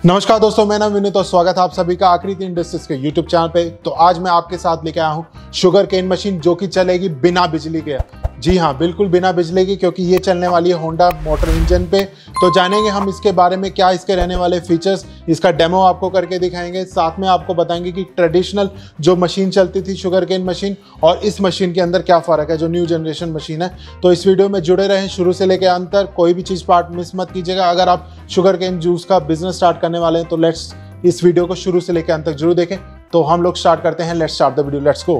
नमस्कार दोस्तों, मेरा नाम विनीत और स्वागत है आप सभी का आकृति इंडस्ट्रीज के यूट्यूब चैनल पे। तो आज मैं आपके साथ लेके आया हूँ शुगर केन मशीन जो कि चलेगी बिना बिजली के। जी हाँ, बिल्कुल बिना बिजली की, क्योंकि ये चलने वाली है होंडा मोटर इंजन पे। तो जानेंगे हम इसके बारे में, क्या इसके रहने वाले फीचर्स, इसका डेमो आपको करके दिखाएंगे। साथ में आपको बताएंगे कि ट्रेडिशनल जो मशीन चलती थी शुगर केन मशीन और इस मशीन के अंदर क्या फ़र्क है, जो न्यू जनरेशन मशीन है। तो इस वीडियो में जुड़े रहें शुरू से लेकर अंत तक, कोई भी चीज़ पार्ट मिस मत कीजिएगा। अगर आप शुगर केन जूस का बिजनेस स्टार्ट करने वाले हैं तो लेट्स इस वीडियो को शुरू से लेकर अंत तक जरूर देखें। तो हम लोग स्टार्ट करते हैं। Let's start the video, let's go.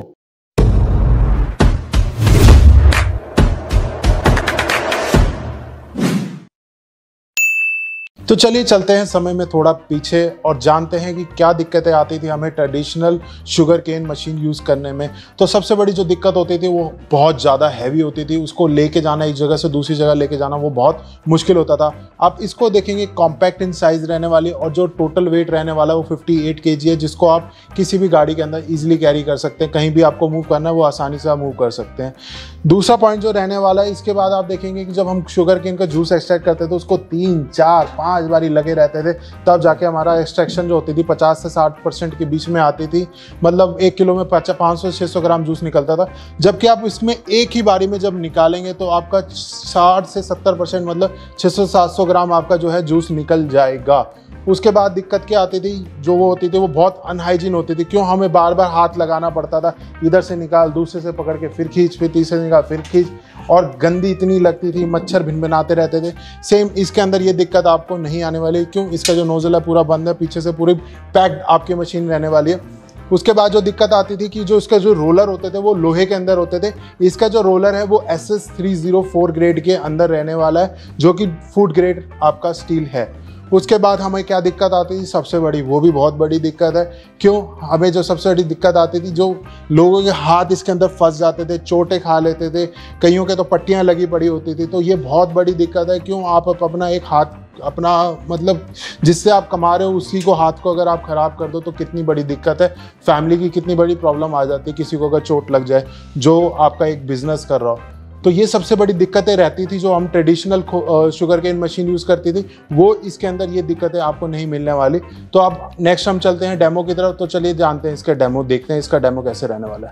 तो चलिए चलते हैं समय में थोड़ा पीछे और जानते हैं कि क्या दिक्कतें आती थी हमें traditional sugar cane machine use करने में। तो सबसे बड़ी जो दिक्कत होती थी वो बहुत ज़्यादा हैवी होती थी। उसको लेके जाना, एक जगह से दूसरी जगह लेके जाना, वो बहुत मुश्किल होता था। आप इसको देखेंगे कॉम्पैक्ट इन साइज़ रहने वाली, और जो टोटल वेट रहने वाला है वो 58 kg है, जिसको आप किसी भी गाड़ी के अंदर ईजिली कैरी कर सकते हैं। कहीं भी आपको मूव करना है वो आसानी से आप मूव कर सकते हैं। दूसरा पॉइंट जो रहने वाला है, इसके बाद आप देखेंगे कि जब हम शुगर केन का जूस एक्सट्रैक्ट करते थे उसको 3, 4, 5 बारी लगे रहते थे, तब जाके हमारा एक्सट्रैक्शन जो होती थी 50 से 60% के बीच में आती थी। मतलब 1 किलो में 500-600 ग्राम जूस निकलता था। जबकि आप इसमें एक ही बारी में जब निकालेंगे तो आपका 60 से 70%, मतलब 600-700 ग्राम आपका जो है जूस निकल जाएगा। उसके बाद दिक्कत क्या आती थी, जो वो होती थी वो बहुत अनहाइजीन होती थी। क्यों, हमें बार बार हाथ लगाना पड़ता था, इधर से निकाल, दूसरे से पकड़ के फिर खींच, फिर तीसरे से निकाल, फिर खींच, और गंदी इतनी लगती थी, मच्छर भिनभिनाते रहते थे। सेम इसके अंदर ये दिक्कत आपको नहीं आने वाली। क्यों, इसका जो नोजल है पूरा बंद है, पीछे से पूरी पैक्ड आपकी मशीन रहने वाली है। उसके बाद जो दिक्कत आती थी कि जो इसका जो रोलर होते थे वो लोहे के अंदर होते थे। इसका जो रोलर है वो SS304 ग्रेड के अंदर रहने वाला है, जो कि फूड ग्रेड आपका स्टील है। उसके बाद हमें क्या दिक्कत आती थी, सबसे बड़ी, वो भी बहुत बड़ी दिक्कत है। क्यों, हमें जो सबसे बड़ी दिक्कत आती थी, जो लोगों के हाथ इसके अंदर फंस जाते थे, चोटें खा लेते थे, कईयों के तो पट्टियां लगी पड़ी होती थी। तो ये बहुत बड़ी दिक्कत है। क्यों, आप अपना एक हाथ, अपना मतलब जिससे आप कमा रहे हो उसी को, हाथ को अगर आप ख़राब कर दो तो कितनी बड़ी दिक्कत है। फैमिली की कितनी बड़ी प्रॉब्लम आ जाती है, किसी को अगर चोट लग जाए जो आपका एक बिजनेस कर रहा हो। तो ये सबसे बड़ी दिक्कतें रहती थी जो हम traditional sugar cane machine use करती थी, वो इसके अंदर ये दिक्कतें आपको नहीं मिलने वाली। तो अब नेक्स्ट हम चलते हैं डेमो की तरफ। तो चलिए जानते हैं इसका डेमो, देखते हैं इसका डेमो कैसे रहने वाला है।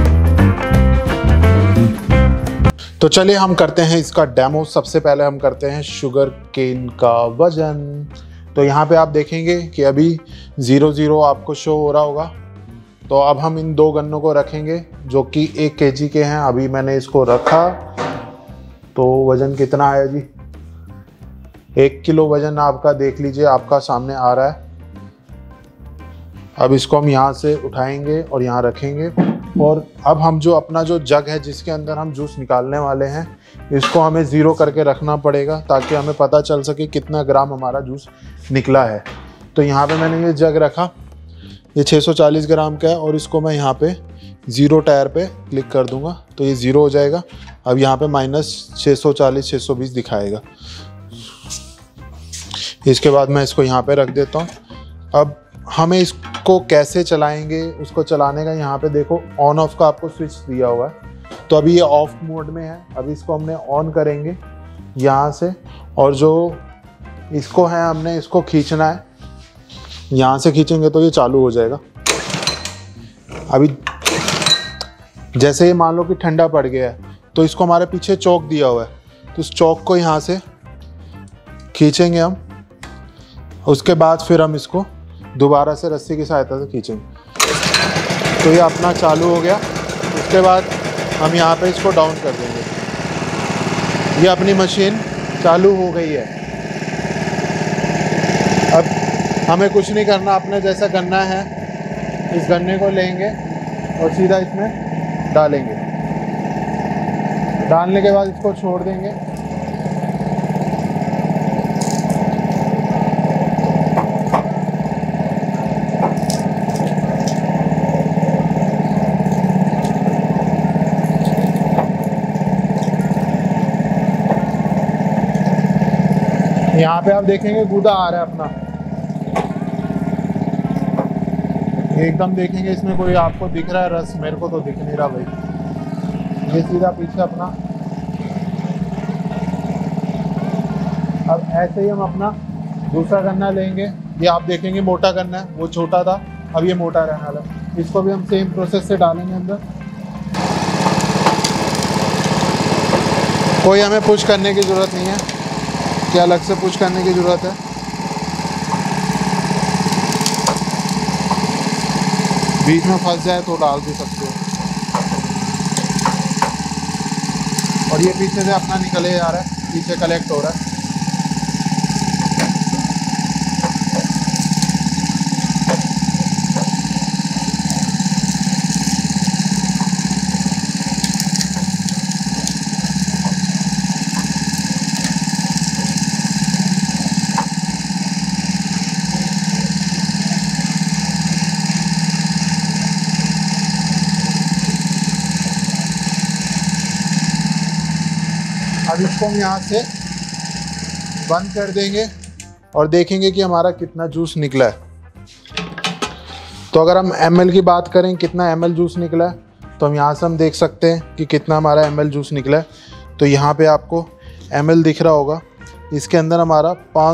तो चलिए हम करते हैं इसका डेमो। सबसे पहले हम करते हैं शुगर केन का वजन। तो यहाँ पे आप देखेंगे कि अभी 00 आपको शो हो रहा होगा। तो अब हम इन 2 गन्नों को रखेंगे जो कि 1 kg के हैं। अभी मैंने इसको रखा तो वज़न कितना आया जी, 1 किलो वज़न आपका देख लीजिए, आपका सामने आ रहा है। अब इसको हम यहाँ से उठाएंगे और यहाँ रखेंगे। और अब हम जो अपना जो जग है जिसके अंदर हम जूस निकालने वाले हैं, इसको हमें 0 करके रखना पड़ेगा ताकि हमें पता चल सके कितना ग्राम हमारा जूस निकला है। तो यहाँ पे मैंने ये जग रखा, ये 640 ग्राम का है, और इसको मैं यहाँ पे 0 टायर पे क्लिक कर दूंगा तो ये 0 हो जाएगा। अब यहाँ पे -640-620 दिखाएगा। इसके बाद मैं इसको यहाँ पे रख देता हूँ। अब हमें इसको कैसे चलाएंगे, उसको चलाने का यहाँ पे देखो ऑन ऑफ का आपको स्विच दिया हुआ है। तो अभी ये ऑफ मोड में है, अभी इसको हमने ऑन करेंगे यहाँ से, और जो इसको है हमने इसको खींचना है, यहाँ से खींचेंगे तो ये चालू हो जाएगा। अभी जैसे ये मान लो कि ठंडा पड़ गया है तो इसको हमारे पीछे चौक दिया हुआ है, तो उस चौक को यहाँ से खींचेंगे हम। उसके बाद फिर हम इसको दोबारा से रस्सी की सहायता से खींचेंगे तो ये अपना चालू हो गया। उसके बाद हम यहाँ पे इसको डाउन कर देंगे, ये अपनी मशीन चालू हो गई है। अब हमें कुछ नहीं करना, अपने जैसा गन्ना है, इस गन्ने को लेंगे और सीधा इसमें डालेंगे। डालने के बाद इसको छोड़ देंगे। यहाँ पे आप देखेंगे गूदा आ रहा है अपना, एकदम देखेंगे इसमें कोई आपको दिख रहा है रस, मेरे को तो दिख नहीं रहा भाई। ये सीधा पीछे अपना। अब ऐसे ही हम अपना दूसरा गन्ना लेंगे ये आप देखेंगे मोटा करना है, वो छोटा था, अब ये मोटा रहने वाला है। इसको भी हम सेम प्रोसेस से डालेंगे अंदर। कोई हमें पुश करने की ज़रूरत नहीं है, कि अलग से पुश करने की ज़रूरत है। बीच में फंस जाए तो डाल भी सकते हो। और ये पीछे से अपना निकले जा रहा है, पीछे कलेक्ट हो रहा है। अब इसको हम यहाँ से बंद कर देंगे और देखेंगे कि हमारा कितना जूस निकला है। तो अगर हम ml की बात करें, कितना ml जूस निकला है, तो हम यहाँ से हम देख सकते हैं कि कितना हमारा ml जूस निकला है। तो यहाँ पे आपको ml दिख रहा होगा, इसके अंदर हमारा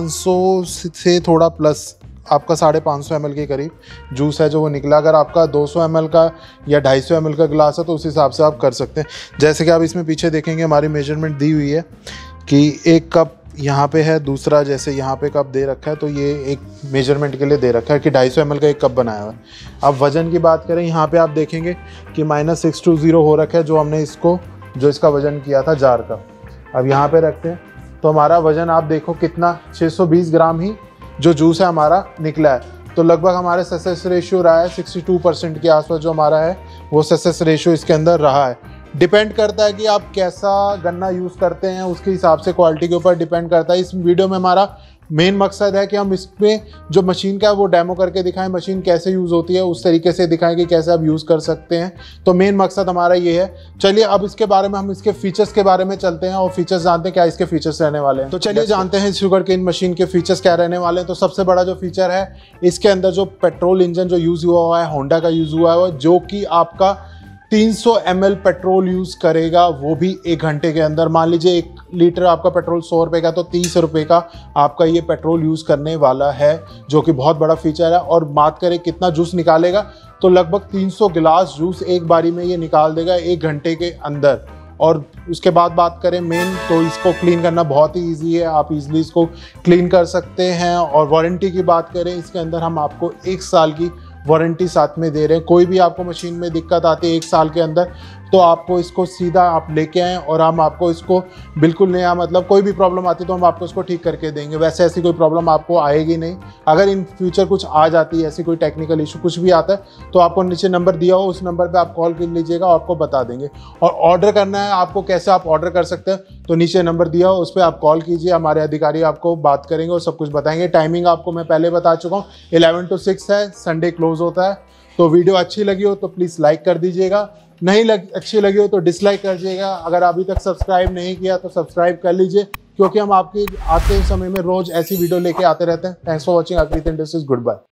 500 से थोड़ा प्लस, आपका 550 ml के करीब जूस है जो वो निकला। अगर आपका 200 ml का या 250 ml का गिलास है तो उस हिसाब से आप कर सकते हैं। जैसे कि आप इसमें पीछे देखेंगे हमारी मेजरमेंट दी हुई है कि एक कप यहाँ पे है, दूसरा जैसे यहाँ पे कप दे रखा है, तो ये एक मेजरमेंट के लिए दे रखा है कि 250 ml का एक कप बनाया हुआ है। अब वज़न की बात करें, यहाँ पे आप देखेंगे कि -620 हो रखा है, जो हमने जो इसका वज़न किया था जार का। अब यहाँ पे रखते हैं तो हमारा वज़न आप देखो कितना, 620 ग्राम ही जो जूस है हमारा निकला है। तो लगभग हमारे सक्सेस रेशियो रहा है 62% के आसपास, जो हमारा है वो सक्सेस रेशियो इसके अंदर रहा है। डिपेंड करता है कि आप कैसा गन्ना यूज़ करते हैं, उसके हिसाब से क्वालिटी के ऊपर डिपेंड करता है। इस वीडियो में हमारा मेन मकसद है कि हम इसमें जो मशीन का है वो डेमो करके दिखाएं, मशीन कैसे यूज़ होती है उस तरीके से दिखाएं कि कैसे आप यूज़ कर सकते हैं। तो मेन मकसद हमारा ये है। चलिए अब इसके बारे में, हम इसके फीचर्स के बारे में चलते हैं और फीचर्स जानते हैं क्या इसके फीचर्स रहने वाले हैं। तो चलिए जानते हैं शुगर केन मशीन के फीचर्स क्या रहने वाले हैं। तो सबसे बड़ा जो फीचर है, इसके अंदर जो पेट्रोल इंजन जो यूज़ हुआ हुआ है, होंडा का यूज़ हुआ है, जो कि आपका 300 ml पेट्रोल यूज़ करेगा, वो भी 1 घंटे के अंदर। मान लीजिए 1 लीटर आपका पेट्रोल 100 रुपये का, तो 30 रुपये का आपका ये पेट्रोल यूज़ करने वाला है, जो कि बहुत बड़ा फीचर है। और बात करें कितना जूस निकालेगा, तो लगभग 300 गिलास जूस एक बारी में ये निकाल देगा 1 घंटे के अंदर। और उसके बाद बात करें मेन, तो इसको क्लीन करना बहुत ही ईजी है, आप इजीली इसको क्लीन कर सकते हैं। और वारंटी की बात करें, इसके अंदर हम आपको 1 साल की वारंटी साथ में दे रहे हैं। कोई भी आपको मशीन में दिक्कत आती है 1 साल के अंदर, तो आपको इसको सीधा आप लेके आएँ और हम आपको इसको बिल्कुल नया, मतलब कोई भी प्रॉब्लम आती है तो हम आपको इसको ठीक करके देंगे। वैसे ऐसी कोई प्रॉब्लम आपको आएगी नहीं। अगर इन फ्यूचर कुछ आ जाती है, ऐसी कोई टेक्निकल इशू कुछ भी आता है, तो आपको नीचे नंबर दिया हो, उस नंबर पे आप कॉल कर लीजिएगा, आपको बता देंगे। और ऑर्डर करना है आपको, कैसे आप ऑर्डर कर सकते हैं, तो नीचे नंबर दिया हो, उस पर आप कॉल कीजिए, हमारे अधिकारी आपको बात करेंगे और सब कुछ बताएंगे। टाइमिंग आपको मैं पहले बता चुका हूँ, 11 to 6 है, संडे क्लोज होता है। तो वीडियो अच्छी लगी हो तो प्लीज़ लाइक कर दीजिएगा, नहीं अच्छी लगी हो तो डिसलाइक कर दीजिएगा। अगर अभी तक सब्सक्राइब नहीं किया तो सब्सक्राइब कर लीजिए, क्योंकि हम आपके आते समय में रोज ऐसी वीडियो लेके आते रहते हैं। Thanks for watching Aakriti industries, good bye.